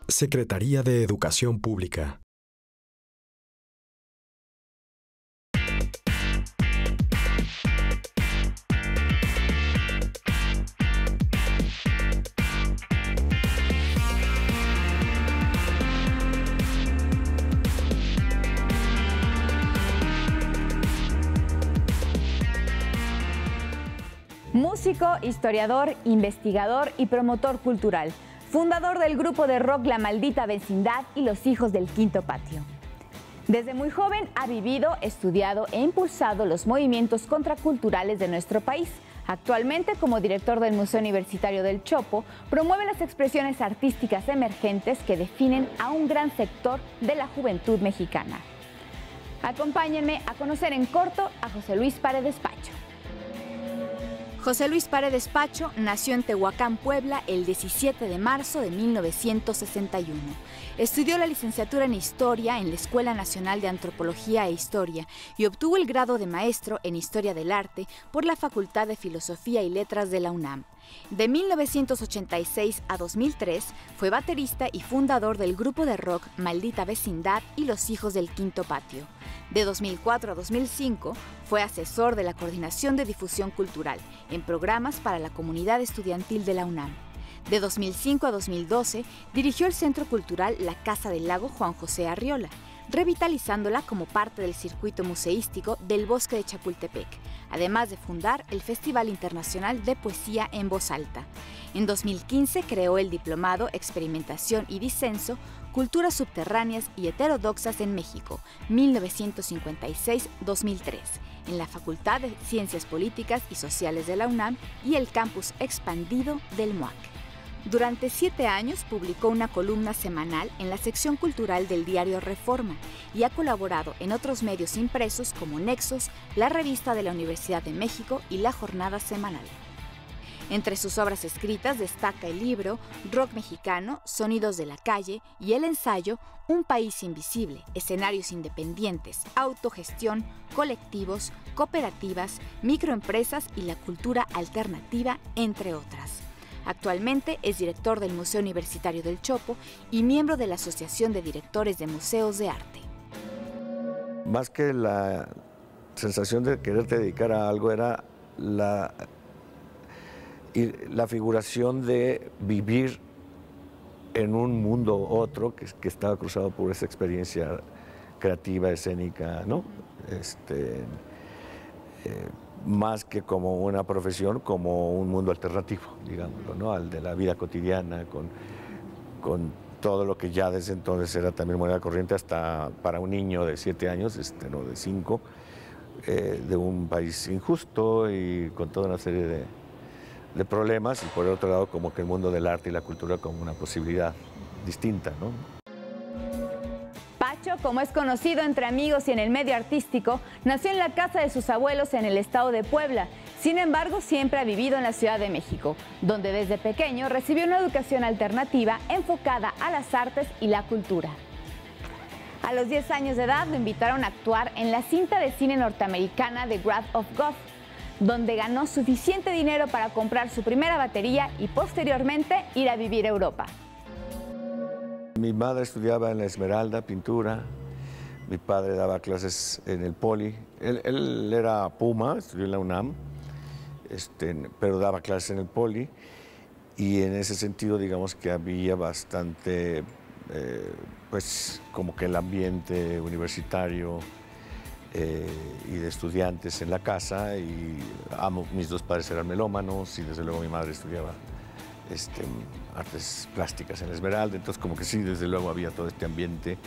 Secretaría de Educación Pública. Músico, historiador, investigador y promotor cultural. Fundador del grupo de rock La Maldita Vecindad y Los Hijos del Quinto Patio. Desde muy joven ha vivido, estudiado e impulsado los movimientos contraculturales de nuestro país. Actualmente, como director del Museo Universitario del Chopo, promueve las expresiones artísticas emergentes que definen a un gran sector de la juventud mexicana. Acompáñenme a conocer en corto a José Luis Paredes Pacho. José Luis Paredes Pacho nació en Tehuacán, Puebla, el 17 de marzo de 1961. Estudió la licenciatura en Historia en la Escuela Nacional de Antropología e Historia y obtuvo el grado de maestro en Historia del Arte por la Facultad de Filosofía y Letras de la UNAM. De 1986 a 2003 fue baterista y fundador del grupo de rock Maldita Vecindad y Los Hijos del Quinto Patio. De 2004 a 2005 fue asesor de la Coordinación de Difusión Cultural en programas para la comunidad estudiantil de la UNAM. De 2005 a 2012 dirigió el Centro Cultural La Casa del Lago Juan José Arriola, revitalizándola como parte del circuito museístico del Bosque de Chapultepec, además de fundar el Festival Internacional de Poesía en Voz Alta. En 2015 creó el diplomado Experimentación y Disenso, Culturas Subterráneas y Heterodoxas en México, 1956-2003, en la Facultad de Ciencias Políticas y Sociales de la UNAM y el campus expandido del MUAC. Durante 7 años publicó una columna semanal en la sección cultural del diario Reforma y ha colaborado en otros medios impresos como Nexos, la revista de la Universidad de México y La Jornada Semanal. Entre sus obras escritas destaca el libro Rock Mexicano, Sonidos de la Calle y el ensayo Un País Invisible, Escenarios Independientes, Autogestión, Colectivos, Cooperativas, Microempresas y la Cultura Alternativa, entre otras. Actualmente es director del Museo Universitario del Chopo y miembro de la Asociación de Directores de Museos de Arte. Más que la sensación de quererte dedicar a algo, era la figuración de vivir en un mundo otro que estaba cruzado por esa experiencia creativa, escénica, ¿no? Más que como una profesión, como un mundo alternativo, digámoslo, ¿no? Al de la vida cotidiana, con todo lo que ya desde entonces era también moneda corriente, hasta para un niño de 7 años, no de 5, de un país injusto y con toda una serie de problemas, y por el otro lado como que el mundo del arte y la cultura como una posibilidad distinta, ¿no? Pacho, como es conocido entre amigos y en el medio artístico, nació en la casa de sus abuelos en el estado de Puebla. Sin embargo, siempre ha vivido en la Ciudad de México, donde desde pequeño recibió una educación alternativa enfocada a las artes y la cultura. A los 10 años de edad lo invitaron a actuar en la cinta de cine norteamericana The Wrath of God, donde ganó suficiente dinero para comprar su primera batería y posteriormente ir a vivir a Europa. Mi madre estudiaba en la Esmeralda, pintura. Mi padre daba clases en el Poli. Él era Puma, estudió en la UNAM, pero daba clases en el Poli. Y en ese sentido, digamos que había bastante, pues, como que el ambiente universitario y de estudiantes en la casa. Y mis dos padres eran melómanos y desde luego mi madre estudiaba artes plásticas en la Esmeralda, entonces como que sí, desde luego había todo este ambiente.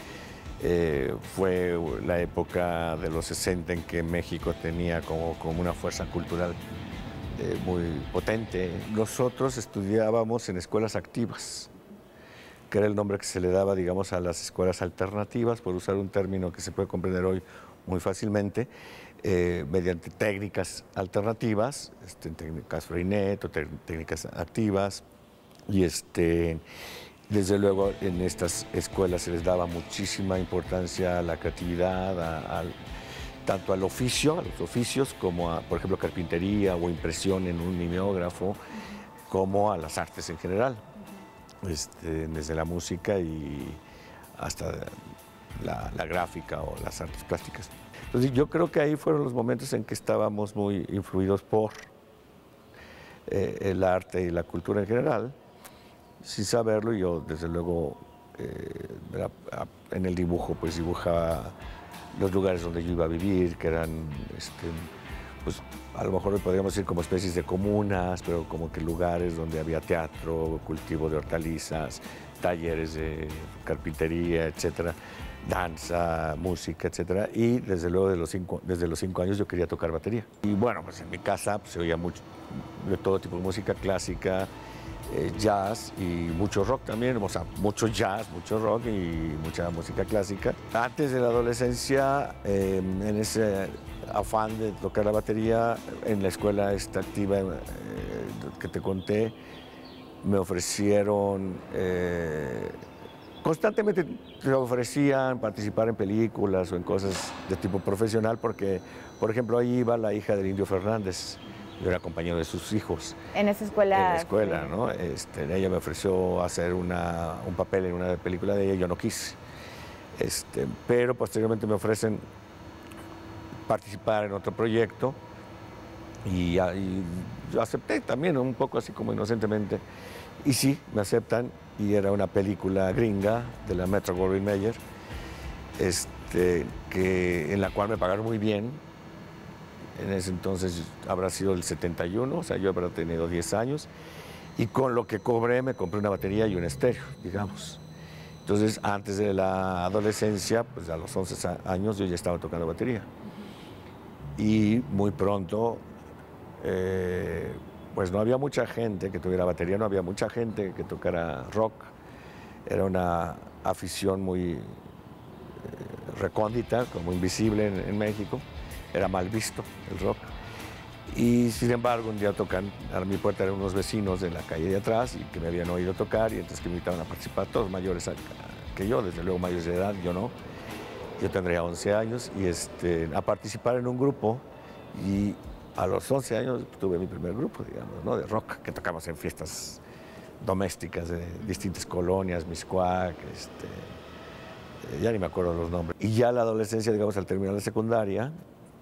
Fue la época de los 60 en que México tenía como una fuerza cultural muy potente. Nosotros estudiábamos en escuelas activas, que era el nombre que se le daba, digamos, a las escuelas alternativas, por usar un término que se puede comprender hoy muy fácilmente, mediante técnicas alternativas, técnicas Freinet o técnicas activas. Y desde luego en estas escuelas se les daba muchísima importancia a la creatividad, tanto al oficio, a los oficios, como a, por ejemplo, carpintería o impresión en un mimeógrafo, como a las artes en general. desde la música y hasta la gráfica o las artes plásticas. Entonces yo creo que ahí fueron los momentos en que estábamos muy influidos por el arte y la cultura en general. Sin saberlo, yo desde luego en el dibujo pues dibujaba los lugares donde yo iba a vivir, que eran pues a lo mejor podríamos decir como especies de comunas, pero como que lugares donde había teatro, cultivo de hortalizas, talleres de carpintería, etcétera, danza, música, etcétera. Y desde luego desde los 5 años yo quería tocar batería. Y bueno, pues en mi casa pues, se oía mucho de todo tipo de música clásica, jazz y mucho rock también, o sea, mucho jazz, mucho rock y mucha música clásica. Antes de la adolescencia, en ese afán de tocar la batería, en la escuela esta activa que te conté, me ofrecieron, constantemente me ofrecían participar en películas o en cosas de tipo profesional porque, por ejemplo, ahí iba la hija del Indio Fernández. Yo era compañero de sus hijos. En esa escuela. En la escuela, ¿no? Ella me ofreció hacer un papel en una película de ella, yo no quise. Pero posteriormente me ofrecen participar en otro proyecto y yo acepté también, un poco así como inocentemente. Y sí, me aceptan y era una película gringa de la Metro-Goldwyn-Mayer, en la cual me pagaron muy bien. En ese entonces habrá sido el 71, o sea, yo habrá tenido 10 años. Y con lo que cobré, me compré una batería y un estéreo, digamos. Entonces, antes de la adolescencia, pues a los 11 años yo ya estaba tocando batería. Y muy pronto, pues no había mucha gente que tuviera batería, no había mucha gente que tocara rock. Era una afición muy recóndita, como invisible en México. Era mal visto el rock. Y sin embargo, un día tocan a mi puerta, eran unos vecinos de la calle de atrás y que me habían oído tocar y entonces que me invitaban a participar, todos mayores que yo, desde luego mayores de edad, yo no. Yo tendría 11 años y a participar en un grupo y a los 11 años tuve mi primer grupo, digamos, ¿no? De rock, que tocamos en fiestas domésticas de distintas colonias, Miscuac, ya ni me acuerdo los nombres. Y ya la adolescencia, digamos, al terminar la secundaria,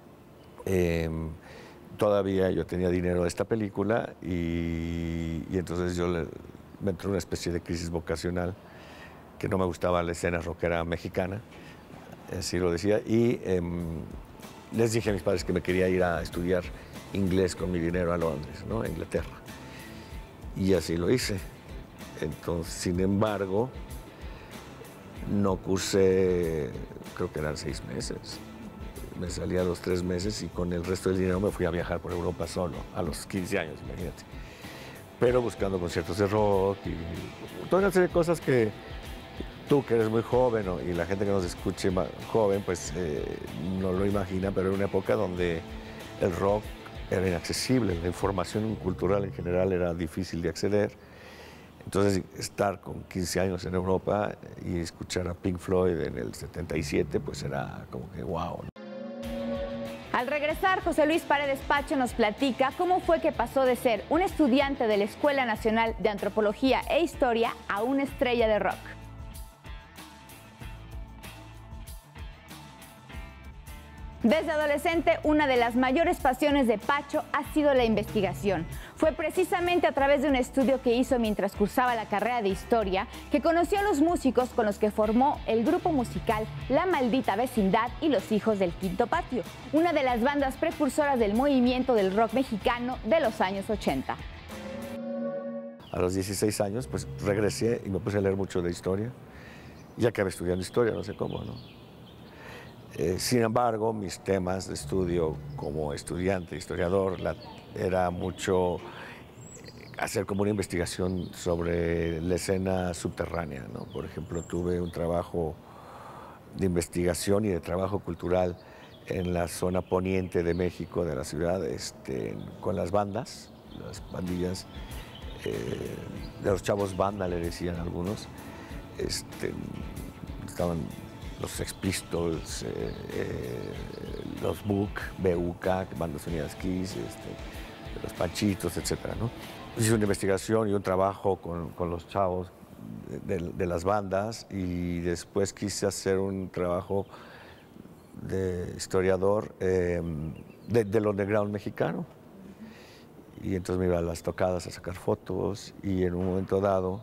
todavía yo tenía dinero de esta película y entonces me entró una especie de crisis vocacional, que no me gustaba la escena rockera mexicana, así lo decía, y les dije a mis padres que me quería ir a estudiar inglés con mi dinero a Londres, ¿no? A Inglaterra. Y así lo hice. Entonces, sin embargo, no cursé, creo que eran 6 meses. Me salí a los 3 meses y con el resto del dinero me fui a viajar por Europa solo, a los 15 años, imagínate. Pero buscando conciertos de rock y toda una serie de cosas que tú, que eres muy joven, y la gente que nos escuche más joven, pues no lo imagina, pero era una época donde el rock era inaccesible, la información cultural en general era difícil de acceder. Entonces, estar con 15 años en Europa y escuchar a Pink Floyd en el 77, pues era como que wow. Al regresar, José Luis Paredes Pacho nos platica cómo fue que pasó de ser un estudiante de la Escuela Nacional de Antropología e Historia a una estrella de rock. Desde adolescente, una de las mayores pasiones de Pacho ha sido la investigación. Fue precisamente a través de un estudio que hizo mientras cursaba la carrera de Historia que conoció a los músicos con los que formó el grupo musical La Maldita Vecindad y Los Hijos del Quinto Patio, una de las bandas precursoras del movimiento del rock mexicano de los años 80. A los 16 años, pues regresé y me puse a leer mucho de historia. Ya que estaba estudiando historia, no sé cómo, ¿no? Sin embargo, mis temas de estudio como estudiante, historiador, era mucho hacer como una investigación sobre la escena subterránea, ¿no? Por ejemplo, tuve un trabajo de investigación y de trabajo cultural en la zona poniente de México, de la ciudad, con las bandas, las pandillas, de los chavos banda, le decían algunos. Estaban los Sex Pistols, los BUK, Bandas Unidas Kiss, los Panchitos, etc., ¿no? Hice una investigación y un trabajo con los chavos de las bandas, y después quise hacer un trabajo de historiador del underground mexicano. Y entonces me iba a las tocadas a sacar fotos, y en un momento dado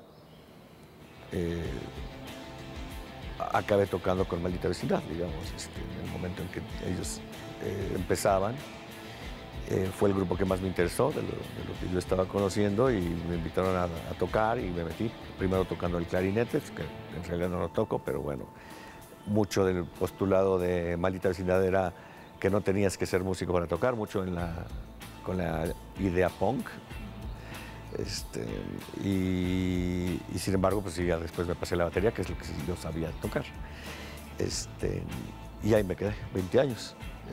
acabé tocando con Maldita Vecindad, digamos, en el momento en que ellos empezaban. Fue el grupo que más me interesó, de lo que yo estaba conociendo, y me invitaron a tocar, y me metí primero tocando el clarinete, que en realidad no lo toco, pero bueno, mucho del postulado de Maldita Vecindad era que no tenías que ser músico para tocar, mucho con la idea punk. Y sin embargo, pues sí, ya después me pasé la batería, que es lo que yo sabía tocar. Y ahí me quedé, 20 años.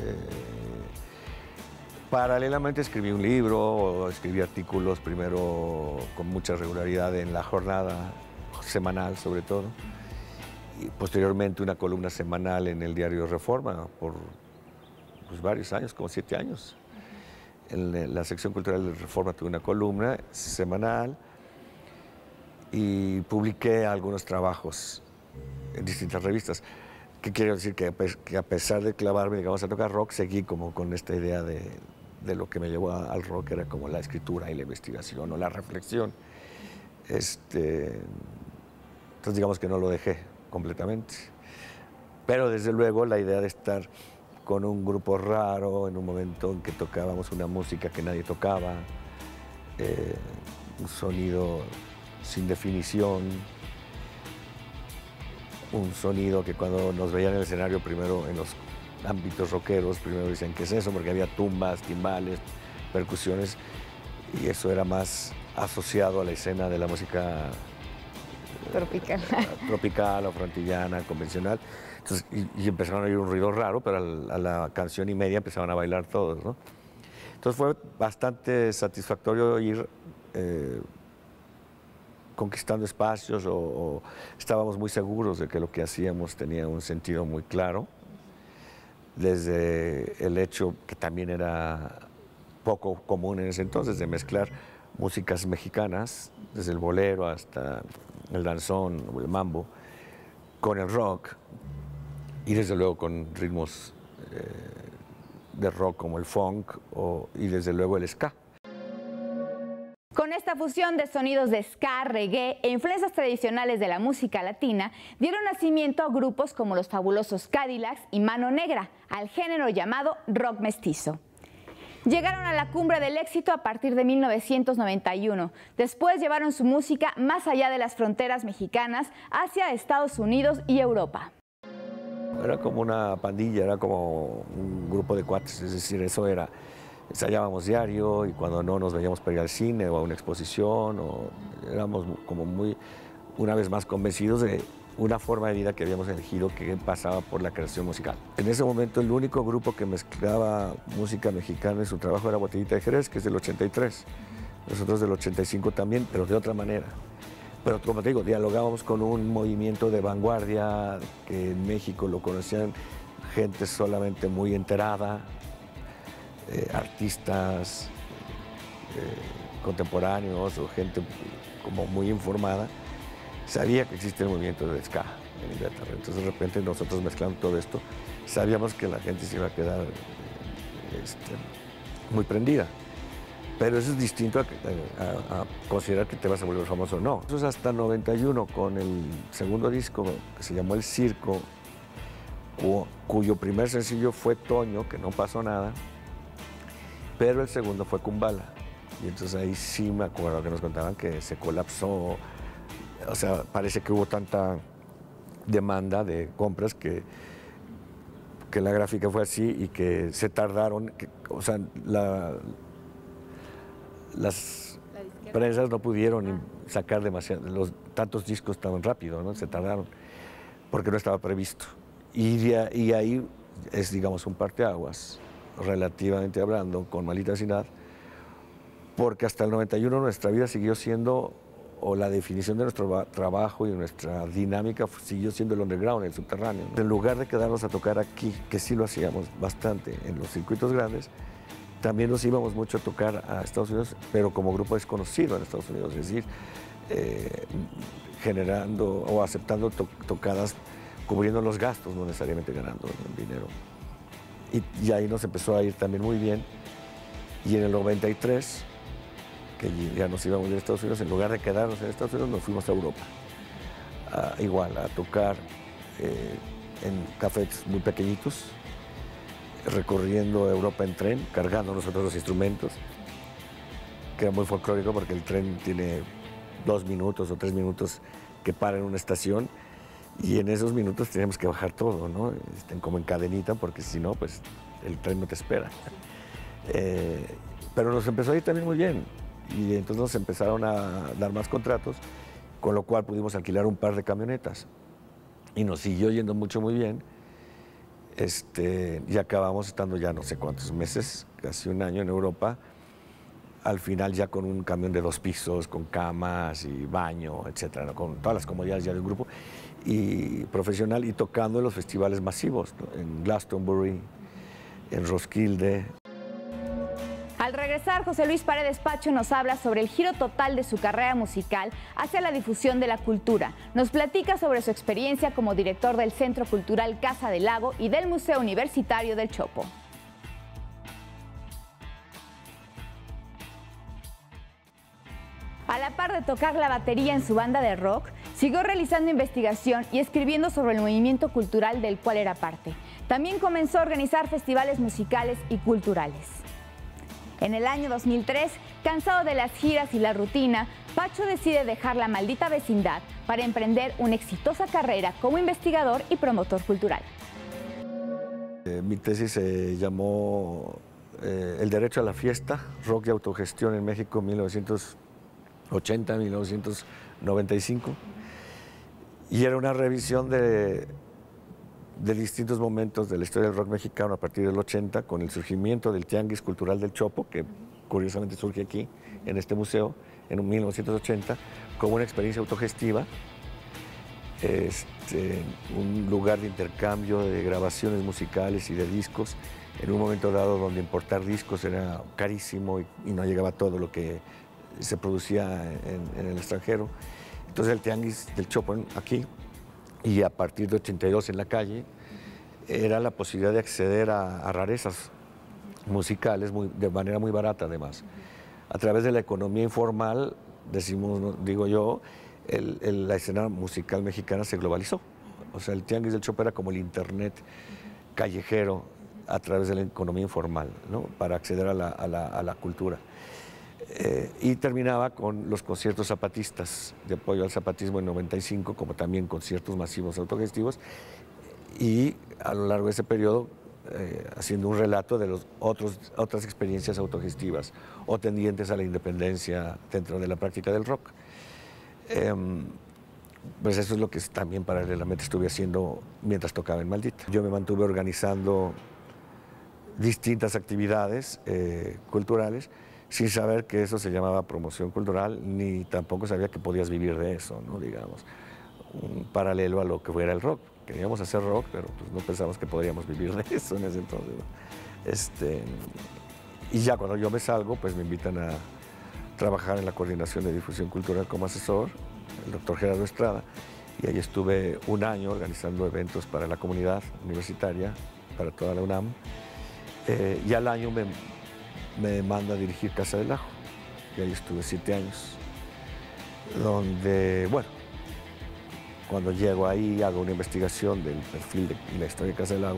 Paralelamente escribí un libro, escribí artículos, primero con mucha regularidad en La Jornada, semanal sobre todo, y posteriormente una columna semanal en el diario Reforma por pues, varios años, como 7 años. En la sección cultural de Reforma tuve una columna semanal y publiqué algunos trabajos en distintas revistas. ¿Qué quiero decir? Que a pesar de clavarme, digamos, a tocar rock, seguí como con esta idea de lo que me llevó al rock, era como la escritura y la investigación o la reflexión. Entonces digamos que no lo dejé completamente. Pero desde luego la idea de estar con un grupo raro en un momento en que tocábamos una música que nadie tocaba, un sonido sin definición, un sonido que cuando nos veían en el escenario, primero en los ámbitos rockeros, primero decían ¿qué es eso? Porque había tumbas, timbales, percusiones, y eso era más asociado a la escena de la música tropical o frontillana, convencional. Entonces, y empezaron a oír un ruido raro, pero a la canción y media empezaban a bailar todos, ¿no? Entonces fue bastante satisfactorio ir conquistando espacios, o estábamos muy seguros de que lo que hacíamos tenía un sentido muy claro, desde el hecho que también era poco común en ese entonces de mezclar músicas mexicanas, desde el bolero hasta el danzón o el mambo, con el rock, y desde luego con ritmos de rock como el funk y desde luego el ska. Con esta fusión de sonidos de ska, reggae e influencias tradicionales de la música latina, dieron nacimiento a grupos como los fabulosos Cadillacs y Mano Negra, al género llamado rock mestizo. Llegaron a la cumbre del éxito a partir de 1991. Después llevaron su música más allá de las fronteras mexicanas, hacia Estados Unidos y Europa. Era como una pandilla, era como un grupo de cuates, es decir, eso era. Ensayábamos diario, y cuando no nos veíamos para ir al cine o a una exposición, éramos como muy, una vez más, convencidos de una forma de vida que habíamos elegido que pasaba por la creación musical. En ese momento el único grupo que mezclaba música mexicana en su trabajo era Botellita de Jerez, que es del 83. Nosotros del 85 también, pero de otra manera. Pero como te digo, dialogábamos con un movimiento de vanguardia que en México lo conocían gente solamente muy enterada, artistas contemporáneos o gente como muy informada. Sabía que existía el movimiento de ska en Inglaterra. Entonces de repente nosotros mezclando todo esto, sabíamos que la gente se iba a quedar muy prendida. Pero eso es distinto a considerar que te vas a volver famoso o no. Eso es hasta 91, con el segundo disco que se llamó El Circo, cuyo primer sencillo fue Toño, que no pasó nada, pero el segundo fue Kumbala. Y entonces ahí sí me acuerdo que nos contaban que se colapsó. O sea, parece que hubo tanta demanda de compras que la gráfica fue así y que se tardaron. O sea, las prensas no pudieron sacar tantos discos tan rápido, ¿no? Se tardaron porque no estaba previsto. Y ahí es, digamos, un parteaguas, relativamente hablando, con Maldita Vecindad, porque hasta el 91 nuestra vida siguió siendo, o la definición de nuestro trabajo y nuestra dinámica siguió siendo el underground, el subterráneo, ¿no? En lugar de quedarnos a tocar aquí, que sí lo hacíamos bastante en los circuitos grandes, también nos íbamos mucho a tocar a Estados Unidos, pero como grupo desconocido en Estados Unidos. Es decir, generando o aceptando tocadas, cubriendo los gastos, no necesariamente ganando dinero. Y ahí nos empezó a ir también muy bien. Y en el 93, que ya nos íbamos de Estados Unidos, en lugar de quedarnos en Estados Unidos, nos fuimos a Europa. Igual, a tocar en cafés muy pequeñitos, recorriendo Europa en tren, cargando nosotros los instrumentos, que era muy folclórico porque el tren tiene 2 minutos o 3 minutos que para en una estación, y en esos minutos teníamos que bajar todo, ¿no? Como en cadenita, porque si no, pues el tren no te espera. Pero nos empezó a ir también muy bien, y entonces nos empezaron a dar más contratos, con lo cual pudimos alquilar un par de camionetas, y nos siguió yendo muy bien, y acabamos estando ya no sé cuántos meses, casi un año en Europa, al final ya con un camión de 2 pisos, con camas y baño, etcétera, ¿no? Con todas las comodidades ya del grupo, y profesional, y tocando en los festivales masivos, ¿no? En Glastonbury, en Roskilde. Al regresar, José Luis Paredes Pacho nos habla sobre el giro total de su carrera musical hacia la difusión de la cultura. Nos platica sobre su experiencia como director del Centro Cultural Casa del Lago y del Museo Universitario del Chopo. A la par de tocar la batería en su banda de rock, siguió realizando investigación y escribiendo sobre el movimiento cultural del cual era parte. También comenzó a organizar festivales musicales y culturales. En el año 2003, cansado de las giras y la rutina, Pacho decide dejar la maldita vecindad para emprender una exitosa carrera como investigador y promotor cultural. Mi tesis se llamó El derecho a la fiesta, rock y autogestión en México 1980-1995, y era una revisión de distintos momentos de la historia del rock mexicano a partir del 80, con el surgimiento del Tianguis Cultural del Chopo, que curiosamente surge aquí, en este museo, en 1980, como una experiencia autogestiva, un lugar de intercambio de grabaciones musicales y de discos, en un momento dado donde importar discos era carísimo y no llegaba todo lo que se producía en el extranjero. Entonces el Tianguis del Chopo aquí, y a partir de 82 en la calle, era la posibilidad de acceder a rarezas musicales de manera muy barata, además. A través de la economía informal, digo yo, la escena musical mexicana se globalizó. O sea, el Tianguis del Chopo era como el internet callejero a través de la economía informal, ¿no? Para acceder a la cultura. Y terminaba con los conciertos zapatistas de apoyo al zapatismo en 95, como también conciertos masivos autogestivos, y a lo largo de ese periodo haciendo un relato de otras experiencias autogestivas o tendientes a la independencia dentro de la práctica del rock. Pues eso es lo que también paralelamente estuve haciendo mientras tocaba en Maldita. Yo me mantuve organizando distintas actividades culturales, sin saber que eso se llamaba promoción cultural, ni tampoco sabía que podías vivir de eso, ¿no? Digamos, un paralelo a lo que fuera el rock. Queríamos hacer rock, pero pues no pensábamos que podríamos vivir de eso en ese entonces, ¿no? Y ya cuando yo me salgo, pues me invitan a trabajar en la coordinación de difusión cultural como asesor, el doctor Gerardo Estrada, y ahí estuve un año organizando eventos para la comunidad universitaria, para toda la UNAM, y al año me manda a dirigir Casa del Lago, y ahí estuve 7 años, donde, bueno, cuando llego ahí hago una investigación del perfil y la historia de Casa del Lago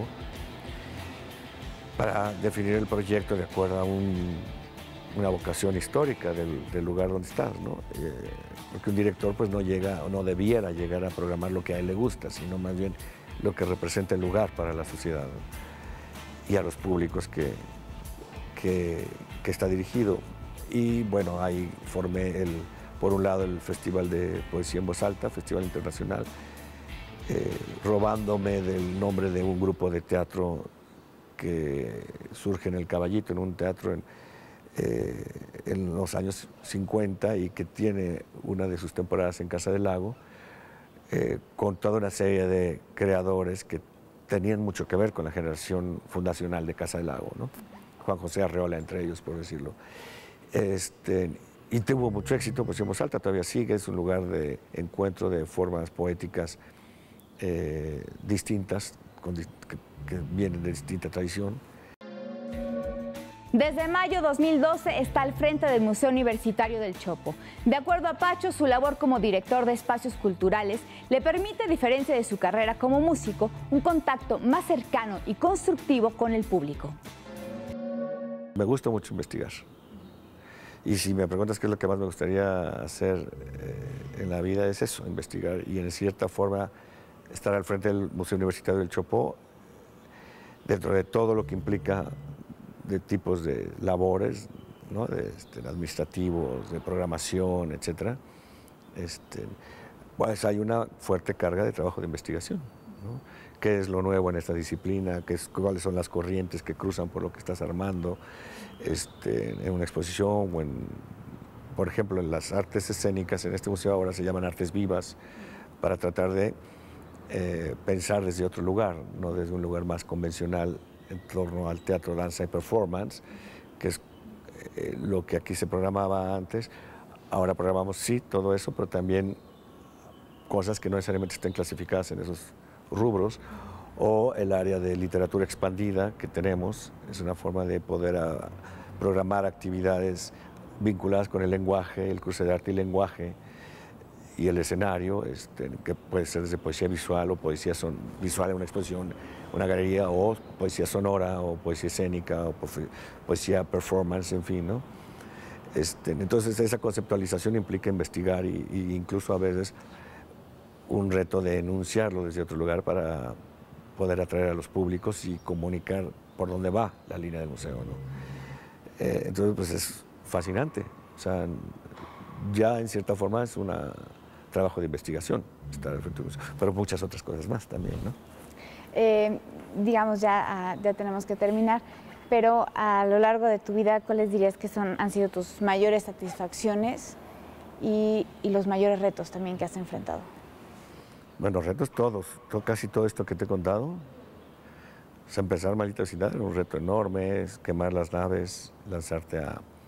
para definir el proyecto de acuerdo a una vocación histórica del lugar donde estás, ¿no? Porque un director pues no llega o no debiera llegar a programar lo que a él le gusta, sino más bien lo que representa el lugar para la sociedad, ¿no? Y a los públicos que está dirigido. Y bueno, ahí formé por un lado el Festival de Poesía en Voz Alta, Festival Internacional, robándome del nombre de un grupo de teatro que surge en El Caballito, en un teatro en los años 50 y que tiene una de sus temporadas en Casa del Lago, con toda una serie de creadores que tenían mucho que ver con la generación fundacional de Casa del Lago, ¿no? Juan José Arreola entre ellos, por decirlo. y tuvo mucho éxito, pues en Voz Alta todavía sigue, es un lugar de encuentro de formas poéticas distintas, que vienen de distinta tradición. Desde mayo 2012 está al frente del Museo Universitario del Chopo. De acuerdo a Pacho, su labor como director de espacios culturales le permite, a diferencia de su carrera como músico, un contacto más cercano y constructivo con el público. Me gusta mucho investigar. Y si me preguntas qué es lo que más me gustaría hacer en la vida, es eso, investigar y en cierta forma estar al frente del Museo Universitario del Chopo, dentro de todo lo que implica de tipos de labores, ¿no? De administrativos, de programación, etc. Pues hay una fuerte carga de trabajo de investigación, ¿no? ¿Qué es lo nuevo en esta disciplina? ¿Cuáles son las corrientes que cruzan por lo que estás armando en una exposición? O por ejemplo, en las artes escénicas, en este museo ahora se llaman artes vivas, para tratar de pensar desde otro lugar, no desde un lugar más convencional en torno al teatro, danza y performance, que es lo que aquí se programaba antes. Ahora programamos, sí, todo eso, pero también cosas que no necesariamente estén clasificadas en esos rubros, o el área de literatura expandida que tenemos, es una forma de poder programar actividades vinculadas con el lenguaje, el cruce de arte y lenguaje, y el escenario, que puede ser desde poesía visual o poesía visual en una exposición, una galería, o poesía sonora, o poesía escénica, o poesía performance, en fin, ¿no? Entonces esa conceptualización implica investigar y incluso a veces un reto de enunciarlo desde otro lugar para poder atraer a los públicos y comunicar por dónde va la línea del museo, ¿no? Entonces pues es fascinante, o sea, ya en cierta forma es un trabajo de investigación estar al frente del museo, pero muchas otras cosas más también, ¿no? Digamos, ya tenemos que terminar, pero a lo largo de tu vida, ¿cuáles dirías que han sido tus mayores satisfacciones y los mayores retos también que has enfrentado? Bueno, retos todos, casi todo esto que te he contado. O sea, empezar Maldita Vecindad era un reto enorme, es quemar las naves, lanzarte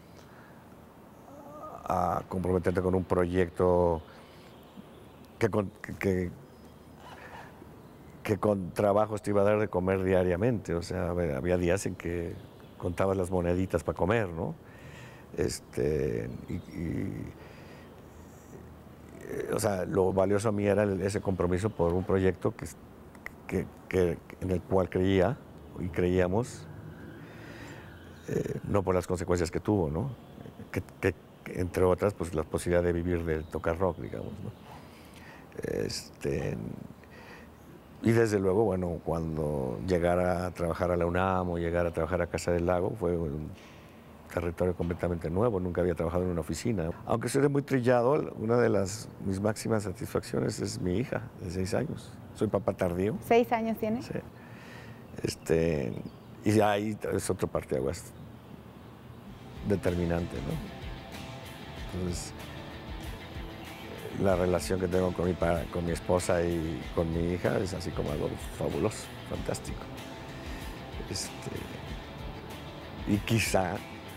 a comprometerte con un proyecto que con trabajos te iba a dar de comer diariamente. O sea, había días en que contabas las moneditas para comer, ¿no? O sea, lo valioso a mí era ese compromiso por un proyecto en el cual creía y creíamos, no por las consecuencias que tuvo, ¿no? Que entre otras, pues la posibilidad de vivir de tocar rock, digamos, ¿no? Y desde luego, bueno, cuando llegar a trabajar a la UNAM o llegar a trabajar a Casa del Lago fue un territorio completamente nuevo, nunca había trabajado en una oficina. Aunque soy muy trillado, una de mis máximas satisfacciones es mi hija, de 6 años. Soy papá tardío. ¿6 años tiene? Sí. Y ahí es otro parteaguas determinante, ¿no? Entonces, la relación que tengo con mi esposa y con mi hija es así como algo fabuloso, fantástico. Y quizá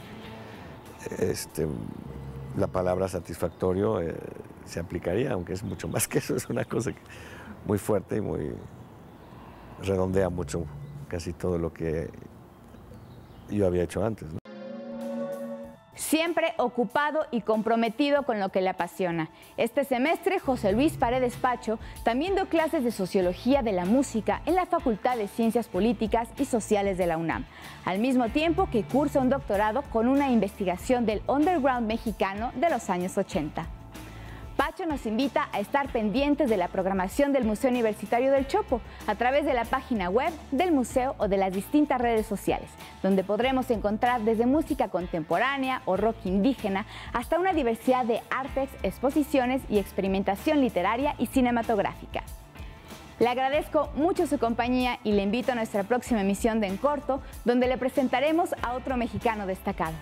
la palabra satisfactorio se aplicaría, aunque es mucho más que eso, es una cosa muy fuerte y muy redondea mucho casi todo lo que yo había hecho antes, ¿no? Siempre ocupado y comprometido con lo que le apasiona. Este semestre, José Luis Paredes Pacho también dio clases de Sociología de la Música en la Facultad de Ciencias Políticas y Sociales de la UNAM, al mismo tiempo que cursa un doctorado con una investigación del underground mexicano de los años 80. Pacho nos invita a estar pendientes de la programación del Museo Universitario del Chopo a través de la página web del museo o de las distintas redes sociales, donde podremos encontrar desde música contemporánea o rock indígena hasta una diversidad de artes, exposiciones y experimentación literaria y cinematográfica. Le agradezco mucho su compañía y le invito a nuestra próxima emisión de En Corto, donde le presentaremos a otro mexicano destacado.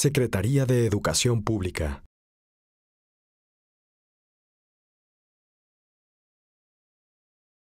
Secretaría de Educación Pública.